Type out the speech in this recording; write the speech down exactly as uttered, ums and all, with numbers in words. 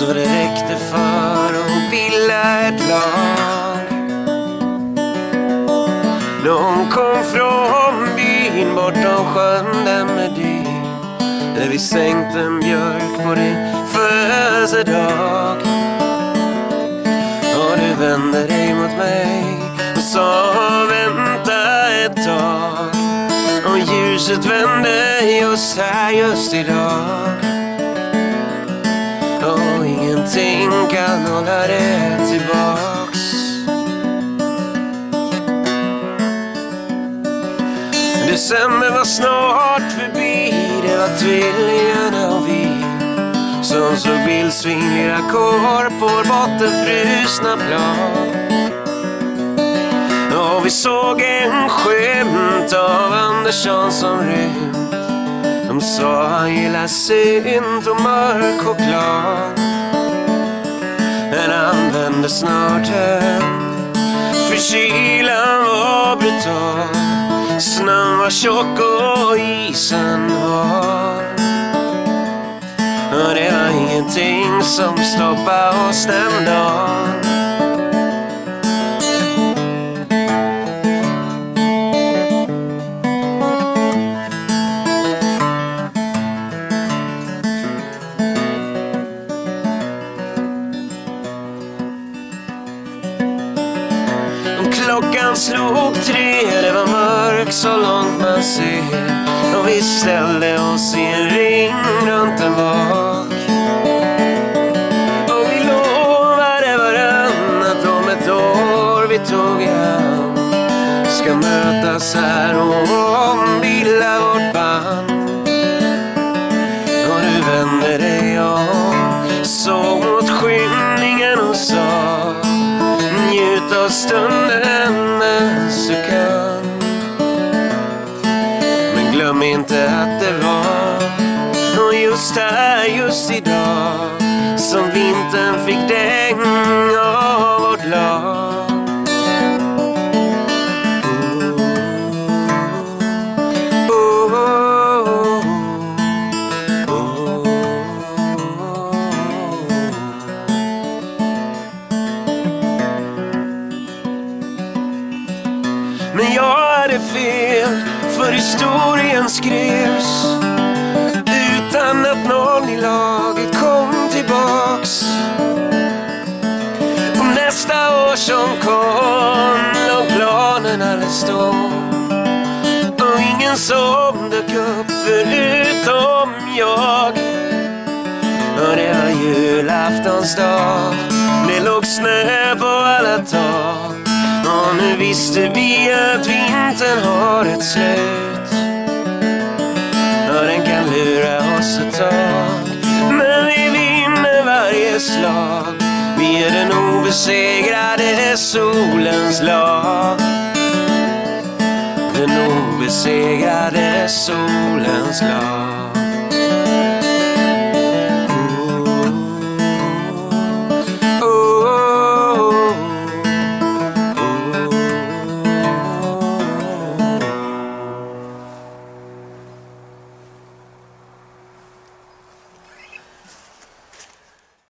så det räckte för att bilda ett lag. De kom från byn bortom sjön där med dyn, där vi sänkte en björk på din födelsedag. Och du vände dig mot mig och sa vänta ett tag. Och ljuset vände just här just idag. Och ingenting kan hålla det tillbaks. December var snart förbi, det var tvillingarna och vi som såg vildsvinliga kår på vår bottenfrusna plan. Och vi såg en skämt av Andersson som rymt. De sa han gillar synt och mörk choklad. Men han vände snart hem, för kylan var brutal. Snön var tjock och isen hal. Och det var ingenting som stoppade oss den dagen. Klockan slog tre, det var mörk så långt man ser. Och vi ställde oss i en ring runt en vak. Och vi lovade varann att om ett år vi tog i hand ska mötas här och ombilda vårt band. Och du vände dig om, såg mot skymningen och sa njut av stunden mens du kan. Men glöm inte att det var och just här, just idag som vintern fick däng av vårt lag. Men jag hade fel, för historien skrevs utan att någon i laget kom tillbaks. På nästa år som kom låg planen alldeles stå. Och ingen som dök upp förutom jag. Och det var julaftonsdag, det låg snö på alla tak. Och nu visste vi att vintern har ett slut. Och den kan lura oss ett tag, men vi vinner varje slag. Vi är den obesegrade solens lag. Den obesegrade solens lag.